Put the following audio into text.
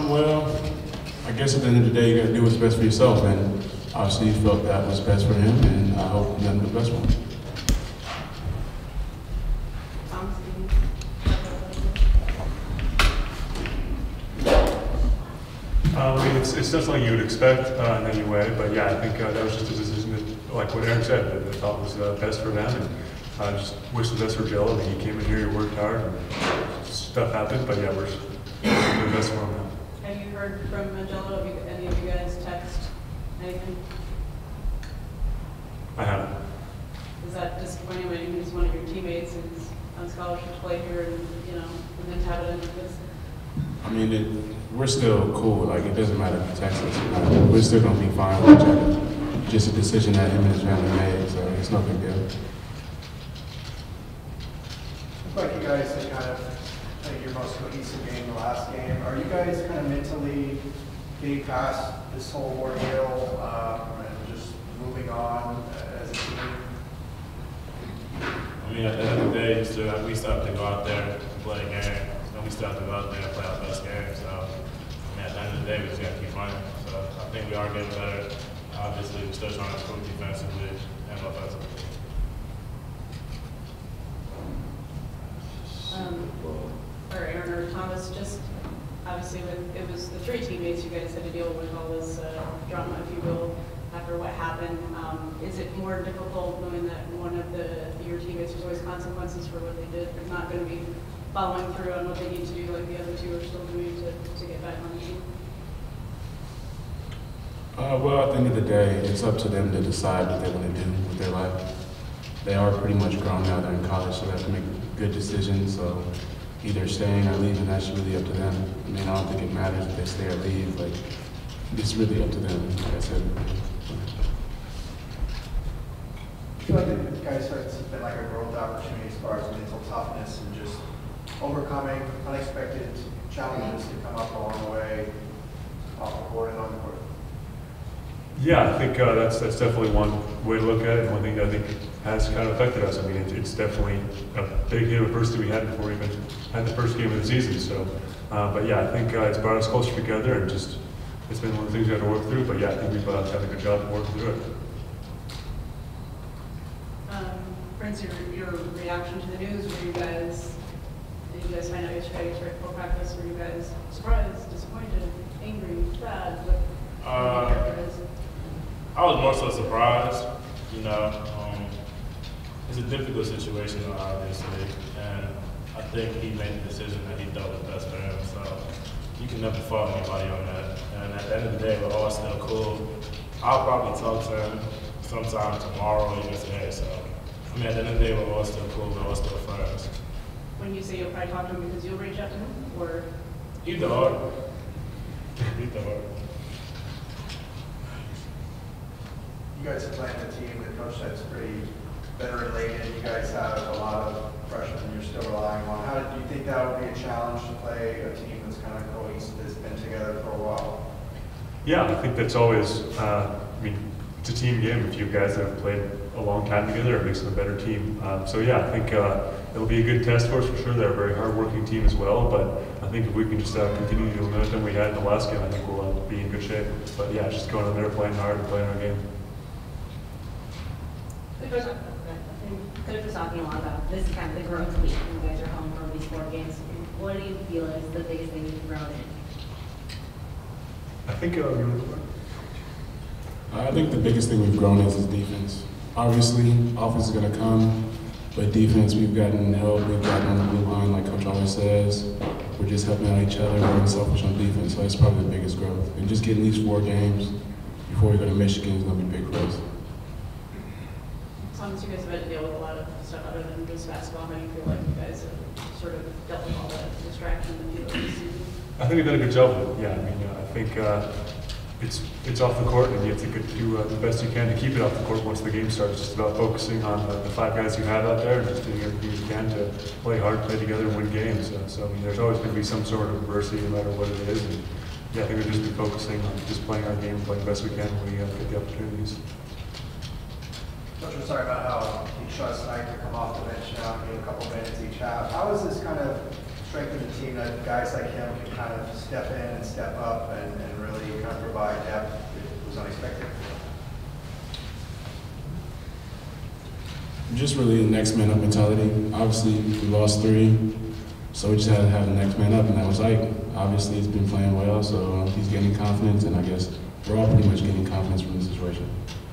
Well, I guess at the end of the day, you got to do what's best for yourself, and obviously, he felt that was best for him, and I hope nothing but the best for him. I mean, it's not something you would expect in any way, but yeah, I think that was just a decision that, like what Aaron said, that I thought was best for them, and I just wish the best for Jello. I mean, he came in here, he worked hard, and stuff happened, but yeah, we're just the best for him now. Have you heard from Jello? Have any of you guys text anything? I haven't. Is that disappointing when he's one of your teammates and he's on scholarship to play here, and and then to have it end like this? I mean, we're still cool. Like, it doesn't matter if he texts us or not. We're still going to be fine with each other. Just a decision that him and his family made, so it's no big deal. Looks like you guys had kind of played your most cohesive game the last game. Are you guys kind of mentally getting past this whole ordeal and just moving on as a team? I mean, at the end of the day, we still have to go out there and play a game. And we still have to go out there and play our best game. So, I mean, at the end of the day, we just got to keep running. So, I think we are getting better. Obviously, we're still trying to improve defensively and offensively. Or Aaron or Thomas, just obviously it was the three teammates you guys had to deal with all this drama, if you will, after what happened. Is it more difficult knowing that one of your teammates, there's always consequences for what they did, they're not going to be following through on what they need to do like the other two are still doing to get back on the team? Well, at the end of the day, it's up to them to decide what they want to do with their life. They are pretty much grown now, they're in college, so they have to make good decisions. So either staying or leaving, that's really up to them. I mean, I don't think it matters if they stay or leave. Like, it's really up to them, like I said. I feel like you guys have been like a growth opportunity as far as mental toughness and just overcoming unexpected challenges that come up along the way, off the court and on the court. Yeah, I think that's definitely one way to look at it, and one thing that I think has kind of affected us. I mean, it's definitely a big hit of adversity we had before we even had the first game of the season. So, but yeah, I think it's brought us closer together, and just it's been one of the things we had to work through. But yeah, I think we've done a good job of working through it. Prince, your reaction to the news, did you guys find out yesterday before practice? Were you guys surprised, disappointed, angry, sad? I was more so surprised, it's a difficult situation, obviously, and I think he made the decision that he thought was best for him, so you can never fault anybody on that. And at the end of the day, we're all still cool. I'll probably talk to him sometime tomorrow or even today, so, I mean, at the end of the day, we're all still cool, we're all still friends. When you say you'll probably talk to him because you'll reach out to him, or? Either or. Either or. You guys have played a team that Coach said is pretty veteran-laden. You guys have a lot of freshmen you're still relying on. How do you think that would be a challenge to play a team that's kind of cohesive, that's been together for a while? Yeah, I think that's always, I mean, it's a team game. If you guys have played a long time together, it makes them a better team. So yeah, I think it'll be a good test for us for sure. They're a very hard-working team as well, but I think if we can just continue the momentum we had in the last game, I think we'll be in good shape. But yeah, just going in there, playing hard, and playing our game. Coach was talking a lot about this is kind of the growth week when you guys are home for these 4 games. What do you feel is the biggest thing you've grown in? I think the biggest thing we've grown is defense. Obviously, offense is going to come, but defense, we've gotten help. We've gotten on the blue line, like Coach always says. We're just helping out each other. We're being selfish on defense, so that's probably the biggest growth. And just getting these 4 games before we go to Michigan is going to be big for us. Thomas, you guys have had to deal with a lot of stuff other than just basketball. How do you feel like you guys have sort of dealt with all that distraction that you know this season? I think we've done a good job of it. Yeah, I mean, I think it's off the court, and you have to do the best you can to keep it off the court once the game starts. It's just about focusing on the 5 guys you have out there and just doing everything you can to play hard, play together, and win games. So I mean, there's always going to be some sort of adversity, no matter what it is. And yeah, I think we've just been focusing on just playing our game, playing the best we can when we get the opportunities. Coach was talking about how he trusts Knight to come off the bench now and get a couple minutes each half. How has this kind of strength of the team that guys like him can kind of step in and step up and really kind of provide depth. It was unexpected. Just really the next man up mentality. Obviously, we lost 3, so we just had to have the next man up, and that was Ike. Obviously, he's been playing well, so he's gaining confidence, and I guess we're all pretty much gaining confidence from the situation.